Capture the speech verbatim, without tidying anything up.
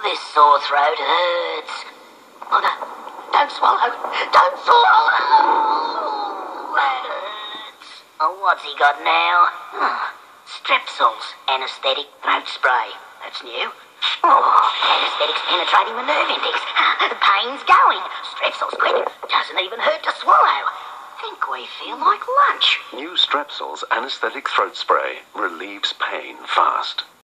This sore throat hurts. Oh no, don't swallow. Don't swallow. That hurts. Oh, what's he got now? Oh, Strepsils, anaesthetic throat spray. That's new. Oh, anaesthetic's penetrating the nerve index. The pain's going. Strepsils quick. Doesn't even hurt to swallow. Think we feel like lunch. New Strepsils anaesthetic throat spray relieves pain fast.